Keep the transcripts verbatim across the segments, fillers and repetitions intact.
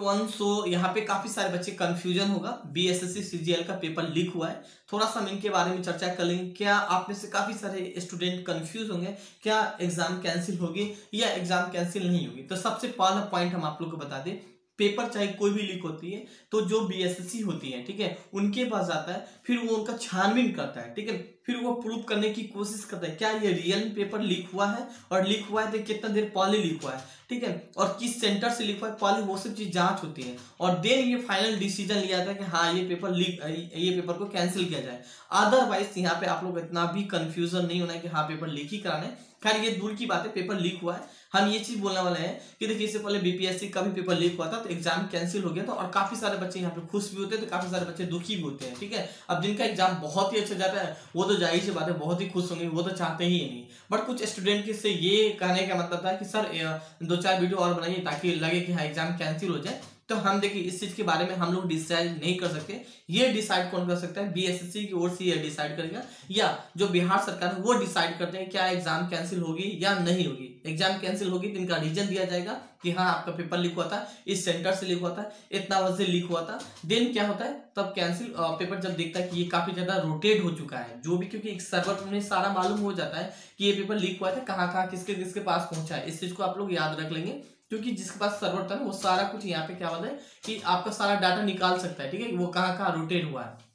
One. सो यहाँ पे काफी सारे बच्चे कंफ्यूजन होगा, बीएसएससी सीजीएल का पेपर लीक हुआ है, थोड़ा सा हम इनके बारे में चर्चा कर लेंगे। क्या आप में से काफी सारे स्टूडेंट कंफ्यूज होंगे, क्या एग्जाम कैंसिल होगी या एग्जाम कैंसिल नहीं होगी। तो सबसे पहला पॉइंट हम आप लोग को बता दें, पेपर चाहे कोई भी लीक होती है तो जो बीएसएससी होती है, ठीक है, उनके पास जाता है, फिर वो उनका छानबीन करता है, ठीक है, फिर वो प्रूव करने की कोशिश करता है क्या ये रियल पेपर लीक हुआ है, और लीक हुआ है तो कितना देर पहले लीक हुआ है, ठीक है, और किस सेंटर से लीक हुआ है, पहले वो सब चीज जांच होती है, और देन ये फाइनल डिसीजन लिया जाता है कि हाँ ये पेपर लीक, ये पेपर को कैंसिल किया जाए। अदरवाइज यहाँ पे आप लोग इतना भी कंफ्यूजन नहीं होना है कि हाँ पेपर लीक ही कराना है। खैर ये दूर की बात है, पेपर लीक हुआ है, हम ये चीज बोलने वाले हैं कि देखिए इससे पहले बीपीएससी का भी पेपर लीक हुआ था तो एग्जाम कैंसिल हो गया था, और काफी सारे बच्चे यहाँ पे खुश भी होते हैं तो काफी सारे बच्चे दुखी भी होते हैं, ठीक है। अब जिनका एग्जाम बहुत ही अच्छा जाता है वो तो जाहिर सी बात है बहुत ही खुश होंगे, वो तो चाहते ही नहीं। बट कुछ स्टूडेंट के से ये कहने का मतलब था कि सर दो चार वीडियो और बनाइए ताकि लगे कि हाँ एग्जाम कैंसिल हो जाए। तो हम देखिए इस चीज के बारे में हम लोग डिसाइड नहीं कर सकते, ये डिसाइड कौन कर सकता है, बीएसएससी की ओर से ये डिसाइड करेगा, या जो बिहार सरकार है वो डिसाइड करते हैं क्या एग्जाम कैंसिल होगी या नहीं होगी। एग्जाम कैंसिल होगी तो इनका रीजन दिया जाएगा कि हाँ आपका पेपर लीक हुआ था, इस सेंटर से लीक हुआ था, इतना बजे लीक हुआ था। देन क्या होता है, तब कैंसिल पेपर जब देखता है कि ये काफी ज्यादा रोटेट हो चुका है जो भी, क्योंकि एक सर्वर में सारा मालूम हो जाता है कि ये पेपर लीक हुआ था, कहाँ कहाँ किसके किसके पास पहुंचा है। इस चीज को आप लोग याद रख लेंगे, क्योंकि जिसके पास सर्वर था ना वो सारा कुछ यहाँ पे क्या होता है कि आपका सारा डाटा निकाल सकता है, ठीक है, वो कहाँ कहाँ रोटेट हुआ है।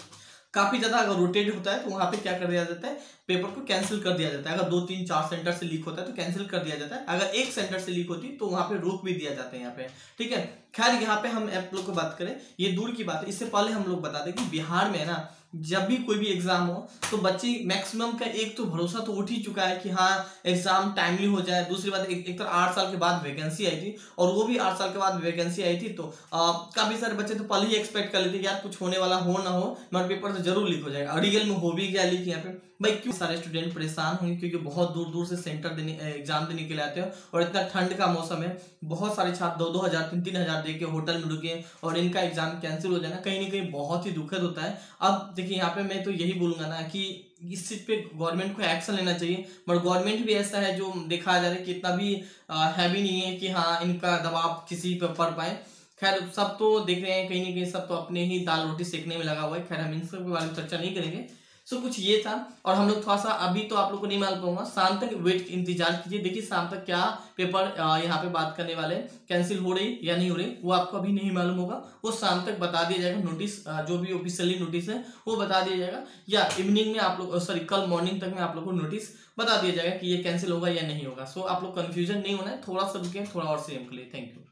काफी ज्यादा अगर रोटेट होता है तो वहां पे क्या कर दिया जाता है, पेपर को कैंसिल कर दिया जाता है। अगर दो तीन चार सेंटर से लीक होता है तो कैंसिल कर दिया जाता है, अगर एक सेंटर से लीक होती तो वहां पे रोक भी दिया जाता है यहाँ पे, ठीक है। खैर यहाँ पे हम आप लोग को बात करें, ये दूर की बात है, इससे पहले हम लोग बता दें कि बिहार में ना जब भी कोई भी एग्जाम हो तो बच्चे मैक्सिमम का एक तो भरोसा तो उठ ही चुका है कि हाँ एग्जाम टाइमली हो जाए। दूसरी बात एक, एक तो आठ साल के बाद वैकेंसी आई थी, और वो भी आठ साल के बाद वैकेंसी आई थी तो आ, काफी सारे बच्चे तो पहले ही एक्सपेक्ट कर लेते कि यार कुछ होने वाला हो ना हो मगर पेपर तो जरूर लीक हो जाएगा, और रियल में हो भी गया लीक। यहाँ पे भाई क्यों सारे स्टूडेंट परेशान होंगे, क्योंकि बहुत दूर दूर से सेंटर देने एग्जाम देने के लिए आते हो, और इतना ठंड का मौसम है, बहुत सारे छात्र दो दो हजार तीन तीन हजार दे के होटल में रुके और इनका एग्जाम कैंसिल हो जाना कहीं ना कहीं बहुत ही दुखद होता है। अब देखिए यहाँ पे मैं तो यही बोलूंगा ना कि इस चीज पे गवर्नमेंट को एक्शन लेना चाहिए, बट गवर्नमेंट भी ऐसा है जो देखा जा रहा है कि इतना भी हैवी नहीं है कि हाँ इनका दबाव किसी पे पड़ पाए। खैर सब तो देख रहे हैं कहीं ना कहीं सब तो अपने ही दाल रोटी सेकने में लगा हुआ है। खैर हम इन सब के बारे में चर्चा नहीं करेंगे। सो कुछ ये था, और हम लोग थोड़ा सा अभी तो आप लोग को नहीं मालूम पाऊंगा, शाम तक वेट इंतजार कीजिए, देखिए शाम तक क्या पेपर यहाँ पे बात करने वाले कैंसिल हो रही या नहीं हो रही वो आपको अभी नहीं मालूम होगा, वो शाम तक बता दिया जाएगा। नोटिस जो भी ऑफिशियली नोटिस है वो बता दिया जाएगा, या इवनिंग में आप लोग सॉरी कल मॉर्निंग तक में आप लोग को नोटिस बता दिया जाएगा कि ये कैंसिल होगा या नहीं होगा। सो आप लोग कंफ्यूजन नहीं होना है, थोड़ा सा रुके थोड़ा और सेम के लिए। Thank you.